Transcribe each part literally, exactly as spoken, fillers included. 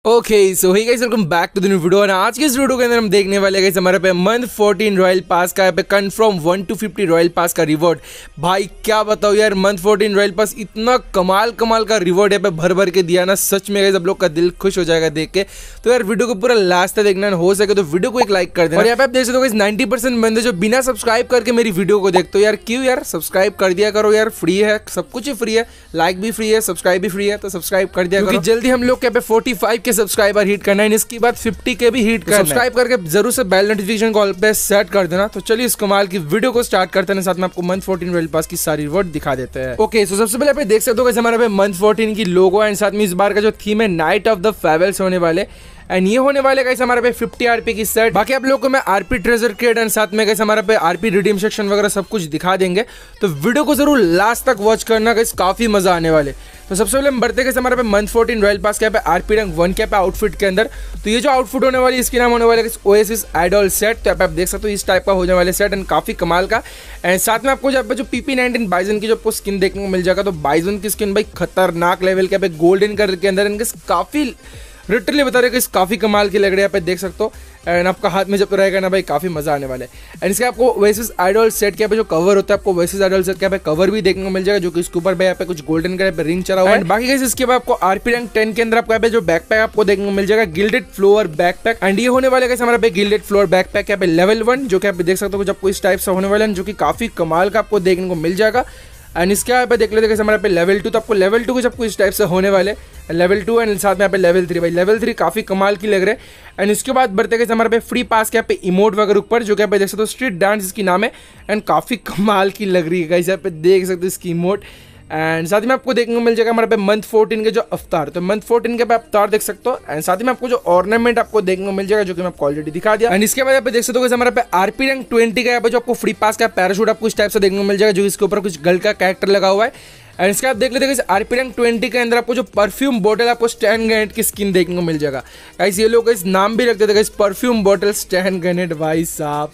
Okay so hey guys welcome back to the new video. और आज के इस वीडियो के अंदर हम देखने वाले गाइस हमारे पे मंथ फोर्टीन रॉयल पास का यहाँ पे confirm one to fifty royal pass का रिवॉर्ड। भाई क्या बताओ यार, मंथ फोर्टीन रॉयल पास इतना कमाल कमाल का रिवॉर्ड यहाँ पे भर भर के दिया ना, सच में गाइस सब लोग का दिल खुश हो जाएगा देख के। तो यार वीडियो को पूरा लास्ट तक देखना, हो सके तो वीडियो को एक लाइक कर देना। और यहाँ पे आप देख सकते हो गाइस नाइंटी परसेंट बंदे जो बिना सब्सक्राइब करके मेरी वीडियो को देखते हो, यार क्यों यार सब्सक्राइब कर दिया करो यार, फ्री है, सब कुछ ही फ्री है, लाइक भी फ्री है, सब्सक्राइब भी फ्री है, तो सब्सक्राइब कर दिया करो। जल्दी हम लोग यहाँ पे forty five K subscriber hit करना, इसके बाद फिफ्टी के भी हिट करना। सब्सक्राइब करके जरूर से बेल नोटिफिकेशन कॉल पे सेट कर देना। तो चलिए इस कमाल की वीडियो को स्टार्ट करते हैं, साथ में आपको मंथ फोर्टीन रॉयल पास की सारी रिवॉर्ड दिखा देते हैं। ओके सो सबसे पहले आप देख सकते हो हमारे पे मंथ फोर्टीन की लोगो एंड साथ में इस बार का जो थीम है नाइट ऑफ द फेयरवेल्स होने वाले, एंड ये होने वाले गाइस हमारे पे फिफ्टी आरपी की सेट। बाकी आप लोगों को मैं आरपी ट्रेजर क्रेड एंड साथ में गाइस हमारे पे आरपी रिडीम सेक्शन वगैरह सब कुछ दिखा देंगे, तो वीडियो को जरूर लास्ट तक वॉच करना गाइस, काफी मजा आने वाले। तो सबसे पहले हम बढ़ते गाइस हमारे पे मंथ फोर्टीन रॉयल पास के पे आरपी रैंक वन के पे आउटफिट के अंदर। तो ये जो आउटफिट होने वाली इसकी नाम होने वाले गाइस ओएसिस आइडल सेट। तो आप देख सकते हो इस टाइप का होने वाले सेट एंड काफी कमाल का। एंड साथ में आपको जो पीपी नाइनटीन बाइजन की जो आपको स्किन देखने को मिल जाएगा, तो बाइजन की स्किन भाई खतरनाक लेवल के पे गोल्डन कलर के अंदर इनके काफी लिटरली बता रहे कि काफी कमाल की लग रही है, आप देख सकते हो। एंड आपका हाथ में जब रहेगा ना भाई काफी मजा आने वाला है। एंड इसके आपको ओएसिस आइडल सेट के पे जो कवर होता है, आपको ओएसिस आइडल सेट के पे कवर भी देखने को मिल जाएगा, जो कि इसके ऊपर पे यहाँ पे कुछ गोल्डन कलर पे रिंग चढ़ा हुआ है। बाकी गाइस इसके बाद आपको आरपी रैंक टेन के अंदर आपको यहाँ पे जो बैकपैक आपको देखने को मिल जाएगा गिल्डेड फ्लोर बैकपैक। एंड ये होने वाले गाइस हमारे पे गिल्डेड फ्लोर बैकपैक यहाँ पे लेवल वन, जो कि आप देख सकते हो कुछ आपको इस टाइप से होने वाला है, जो कि काफी कमाल का आपको देखने को मिल जाएगा। एंड इसके यहाँ पे देख लेते हैं हमारे पे लेवल टू, तो आपको लेवल टू कुछ आपको इस टाइप से होने वाले लेवल टू एंड साथ में यहाँ पे लेवल थ्री। भाई लेवल थ्री काफी कमाल की लग रहे हैं। एंड इसके बाद बढ़ते गए हमारे पे फ्री पास के यहाँ पे इमोट वगैरह ऊपर, जो कि यहाँ पे देख सकते हो स्ट्रीट डांस इसकी नाम है, एंड काफी कमाल की लग रही है गाइस, यहाँ पे देख सकते हो इसकी इमोट। एंड साथ में आपको देखने को मिल जाएगा हमारे पे मंथ फोर्टीन के जो अवतार, तो मंथ फोर्टीन के पे अवतार देख सकते हो। एंड साथ में आपको जो ऑर्नामेंट आपको देखने को मिल जाएगा, जो कि मैं आपको ऑलरेडी दिखा दिया। एंड इसके बाद यहाँ पे देख सकते हो हमारे पे आरपी रैंक ट्वेंटी का यहाँ पे जो आपको फ्री पास का पैराशूट आपको इस टाइप से देखने को मिल जाएगा, जो इसके ऊपर कुछ गर्ल का कैरेक्टर लगा हुआ है। एंड इसके बाद देख लेते हैं आरपी रैंक ट्वेंटी के अंदर आपको जो परफ्यूम बॉटल आपको स्टैन ग्रेनेड की स्किन देखने को मिल जाएगा। गाइस ये लोग इस नाम भी रख देते हैं परफ्यूम बॉटल स्टैन ग्रेनेड। भाई साहब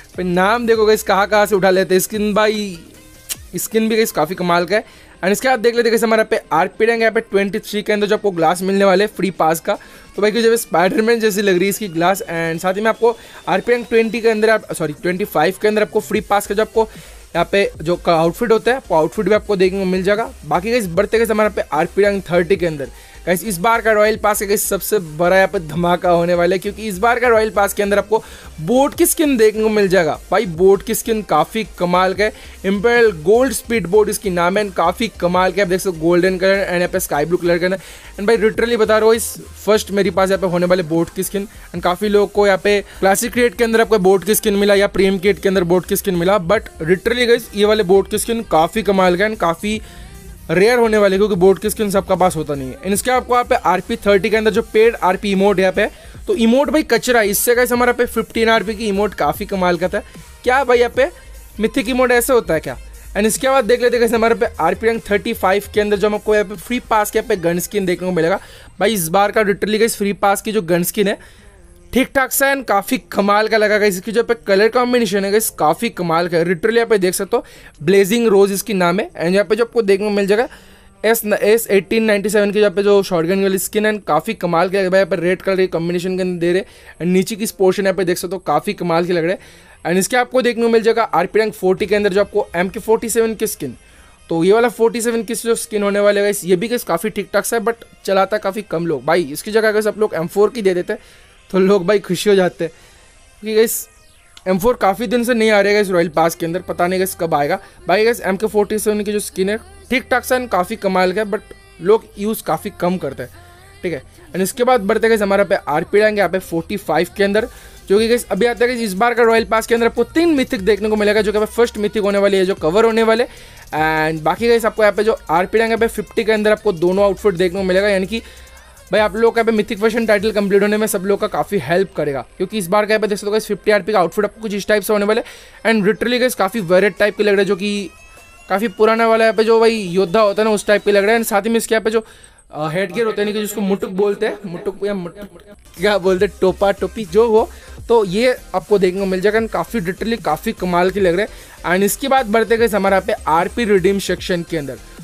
नाम देखो गाइस कहाँ कहाँ से उठा लेते हैं। स्किन भाई स्किन भी गाइस काफी कमाल का है। एंड इसके बाद देख लेते हैं हमारे पे आरपी रैंक यहाँ पे ट्वेंटी थ्री के अंदर जो आपको ग्लास मिलने वाले फ्री पास का, तो भाई जब स्पाइडरमैन जैसी लग रही है इसकी ग्लास। एंड साथ ही में आपको आरपी रैंक ट्वेंटी के अंदर आप सॉरी ट्वेंटी फाइव के अंदर आपको फ्री पास का जो आपको यहाँ पे जो आउटफिट होता है, आउटफिट भी आपको देखने को मिल जाएगा। बाकी गाइस बढ़ते गए हमारे पे आरपी रैंक थर्टी के अंदर गाइस इस बार का रॉयल पास का सबसे बड़ा यहाँ पे धमाका होने वाला है, क्योंकि इस बार का रॉयल पास के अंदर आपको बोट की स्किन देखने को मिल जाएगा। भाई बोट की स्किन काफी कमाल का है, इंपेरियल गोल्ड स्पीड बोट इसकी नाम है, काफी कमाल का है। आप देख सकते हो गोल्डन कलर एंड यहाँ पे स्काई ब्लू कलर का। एंड भाई लिटरली बता रहा हूँ इस फर्स्ट मेरे पास यहाँ पे होने वाले बोट की स्किन। एंड काफी लोगों को यहाँ पे क्लासिक क्रिएट के अंदर आपको बोट की स्किन मिला या प्रीमियम क्रिएट के अंदर बोट की स्किन मिला, बट लिटरली गाइस ये वाले बोट की स्किन काफी कमाल का एंड काफी रेयर होने वाले, क्योंकि बोट की स्किन सबका पास होता नहीं है। इसके आपको यहाँ पे आरपी थर्टी के अंदर जो पेड आरपी इमोट यहाँ पे, तो इमोट भाई कचरा है, इससे गाइस हमारा पे फिफ्टीन आरपी की इमोट काफी कमाल का था। क्या भाई यहाँ पे मिथिक इमोट ऐसे होता है क्या? एंड इसके बाद देख लेते हैं हमारे पे आरपी रैंक थर्टी फाइव के अंदर जो आपको यहाँ पे फ्री पास के यहाँ पे गन स्किन देखने को मिलेगा। भाई इस बार का लिटरली गाइस फ्री पास की जो गन स्किन है ठीक ठाक सा एंड काफी कमाल का लगा। इसकी जो पे कलर कॉम्बिनेशन है गाइस काफी कमाल का है। लिटरली यहाँ पे देख सकते हो ब्लेजिंग रोज इसकी नाम है। एंड यहाँ पे जो आपको देखने को मिल जाएगा S S eighteen ninety seven की यहाँ पे जो शॉटगन वाली स्किन है काफी कमाल के यहाँ पे रेड कलर के कॉम्बिनेशन के अंदर दे रहे। एंड नीचे की पोर्शन यहाँ पे देख सकते हो काफी कमाल के लग रहे हैं। एंड इसके आपको देखने को मिल जाएगा आरपी रैंक फोर्टी के अंदर जो आपको एम के फोर्टी सेवन की स्किन, तो ये वाला फोर्टी सेवन की जो स्किन होने वाले गाइस ये भी गाइस काफी ठीक ठाक सा है, बट चलाता है काफी कम लोग। भाई इसकी जगह अगर सब लोग एम फोर की दे देते तो लोग भाई खुशी हो जाते हैं, क्योंकि गाइस एम फोर काफ़ी दिन से नहीं आ रहा है इस रॉयल पास के अंदर, पता नहीं गाइस कब आएगा। भाई guys M K forty seven की जो स्किन है ठीक ठाक सा काफ़ी कमाल का है, बट लोग यूज़ काफ़ी कम करते हैं, ठीक है। एंड इसके बाद बढ़ते गए हमारा पे आरपी रैंक यहाँ पे फोर्टी फाइव के अंदर, जो कि गाइस अभी आता है कि इस बार का रॉयल पास के अंदर आपको तीन मिथिक देखने को मिलेगा, जो कि फर्स्ट मिथिक होने वाली है जो कवर होने वाले। एंड बाकी गाइस आपको यहाँ पे जो आरपी रैंक यहाँ पे फिफ्टी के अंदर आपको दोनों आउटफिट देखने को मिलेगा, यानी कि भाई आप लोग का पे मिथिक वर्जन टाइटल कंप्लीट होने में सब लोग का काफी हेल्प करेगा, क्योंकि इस बार का पे देख सकते हो फिफ्टी आरपी का आउटफिट आपको कुछ इस टाइप से होने वाले। एंड लिटरली गाइस काफी वेरिएट टाइप के लग रहा है, जो कि काफी पुराना वाला यहाँ पे जो भाई योद्धा होता है ना उस टाइप के लग रहा है। एंड साथ ही में इसके यहाँ पे जो हेड गियर होते हैं कि जिसको मुटुक बोलते हैं, मुटुक या मुटुक क्या बोलते हैं, टोपा टोपी जो हो, तो ये आपको देखने को मिल जाएगा। काफ़ी लिटरली काफ़ी कमाल के लग रहे हैं। एंड इसके बाद बढ़ते गए हमारा पे आरपी रिडीम सेक्शन के अंदर,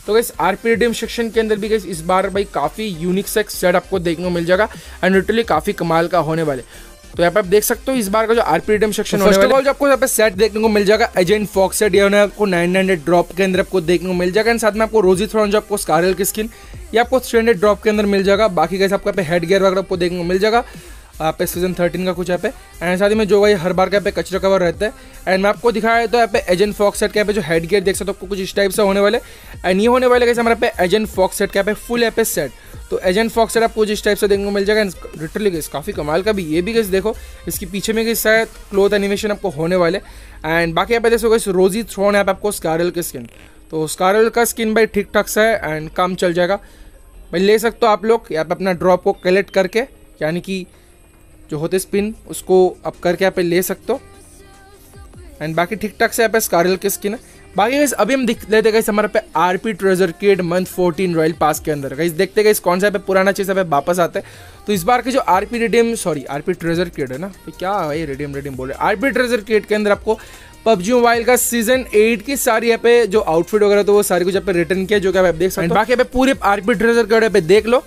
तो गाइस आरपी रिडीम सेक्शन के अंदर भी गाइस इस बार भाई काफ़ी यूनिक से सेट आपको देखने को मिल जाएगा एंड लिटरली काफ़ी कमाल का होने वाले। तो यहाँ पे आप देख सकते हो इस बार का जो आरपी रिडीम सेक्शन होने वाला है, जो आपको यहाँ पे सेट देखने को मिल जाएगा एजेंट फॉक्स सेट, ये आपको नाइन हंड्रेड ड्रॉप के अंदर आपको देखने को मिल जाएगा एंड साथ में आपको रोजी थ्रॉन जो आपको स्कारल की स्किन ये आपको थ्री हंड्रेड ड्रॉप के अंदर मिल जाएगा। बाकी गाइस आपको यहाँ पे हेड गियर वगैरह आपको देखने को मिल जाएगा यहाँ पे सीजन थर्टीन का कुछ यहाँ पे एंड साथ ही में जो भाई हर बार का यहाँ पे कचरा कवर रहता है। एंड मैं आपको दिखाया तो यहाँ पे एजेंट फॉक्स सेट के यहाँ पे जो हेड गियर देख सकते हो आपको कुछ इस टाइप से होने वाले एंड ये होने वाले कैसे हमारे पे एजेंट फॉक्स सेट के यहाँ पे फुल यहाँ पे सेट। तो एजेंट फॉक्स सेट आपको कुछ इस टाइप से देखने को मिल जाएगा एंड लिटरली गाइस काफ़ी कमाल का भी ये भी गाइस देखो इसके पीछे में गाइस शायद क्लोथ एनिमेशन आपको होने वाले एंड बाकी यहाँ पे देखो गाइस रोजी थ्रॉन यहाँ पे आपको स्कारल की स्किन, तो स्कारल का स्किन भाई ठीक ठाक सा है एंड काम चल जाएगा भाई, ले सकते हो आप लोग यहाँ पे अपना ड्रॉप को कलेक्ट करके, यानी कि जो होते स्पिन उसको आप करके यहाँ पे ले सकते हो एंड बाकी ठीक ठाक से यहाँ पे स्कारल की स्किन है। बाकी गाइस अभी हम देख लेते गाइस हमारे पे RP treasure kit month fourteen royal pass के अंदर गाइस देखते गाइस कौन सा पे पुराना चीज़ पे वापस आता है। तो इस बार के जो RP redeem sorry RP treasure kit है ना, तो क्या है रिडीम रिडीम बोल रहे आरपी ट्रेजर किड के अंदर आपको पबजी मोबाइल का सीजन एट की सारी यहाँ पे जो आउटफिट वगैरह तो वो सारी कुछ यहाँ पे रिटर्न किया जो कि आप देख सकते हो। बाकी यहाँ पे पूरे आरपी ट्रेजर किड पे देख लो।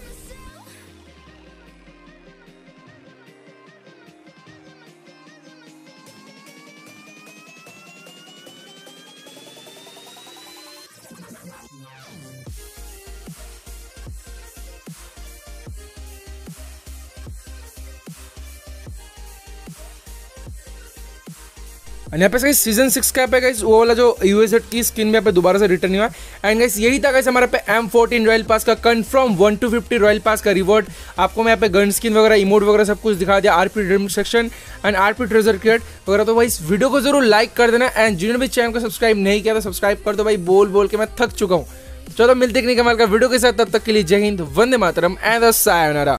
एंड यहाँ पे गाइस सीजन सिक्स का पे गाइस वो वाला जो यूएसएड की स्किन में यहाँ पे दोबारा से रिटर्न हुआ एंड गाइस यही था गाइस हमारे पे एम फोर्टीन रॉयल पास का confirm one to fifty royal pass का रिवॉर्ड। आपको मैं यहाँ पे गन स्किन वगैरह इमोट वगैरह सब कुछ दिखा दिया, RP redeem section and RP treasure kit वगैरह। तो भाई इस वीडियो को जरूर लाइक कर देना एंड जिन्होंने भी चैनल को सब्सक्राइब नहीं किया तो सब्सक्राइब कर दो भाई, बोल बोल के मैं थक चुका हूँ। चलो मिलते हैं कमाल का वीडियो के साथ, तब तक के लिए जय हिंद, वंदे मातरम एंड सायोनारा।